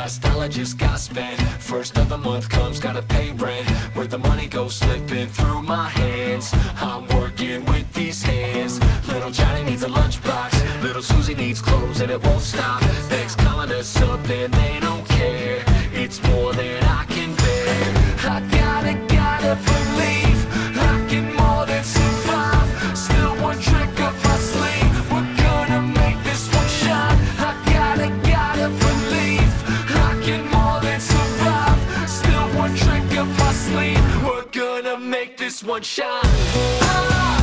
last dollar just got spent. First of the month comes, gotta pay rent. Where the money goes slipping through my hands. I'm working with these hands. Little Johnny needs a lunchbox. Little Susie needs clothes and it won't stop. Thanks calling us up and they don't care. It's more than I can bear. I gotta believe I can more than survive. Still one trick up my sleeve. We're gonna make this one shine. I gotta believe I can more than survive. Still one trick up my sleeve. We're gonna make this one shine.